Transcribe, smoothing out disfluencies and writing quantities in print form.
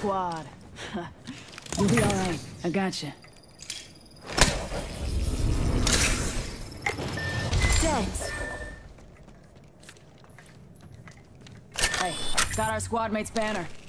squad. You'll be alright. I gotcha. Thanks. Hey, got our squad mate's banner.